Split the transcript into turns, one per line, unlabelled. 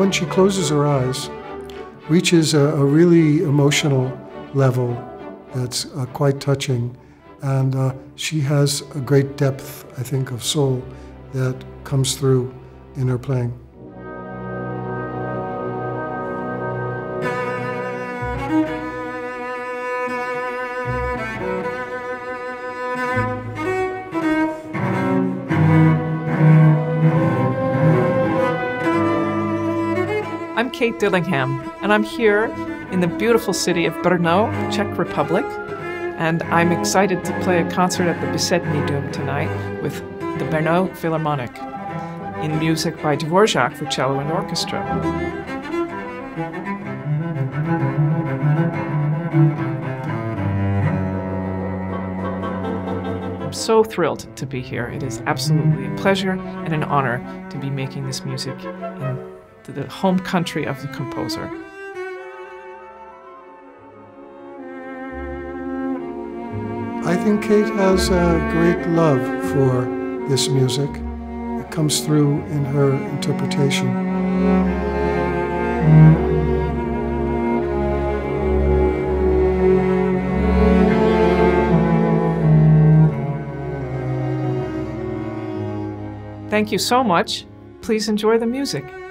when she closes her eyes, reaches a really emotional level that's quite touching. And she has a great depth, I think, of soul that comes through in her playing.
I'm Kate Dillingham, and I'm here in the beautiful city of Brno, Czech Republic, and I'm excited to play a concert at the Besedny Dome tonight with the Brno Philharmonic in music by Dvorak for cello and orchestra. I'm so thrilled to be here. It is absolutely a pleasure and an honor to be making this music in the home country of the composer.
I think Kate has a great love for this music. It comes through in her interpretation.
Thank you so much. Please enjoy the music.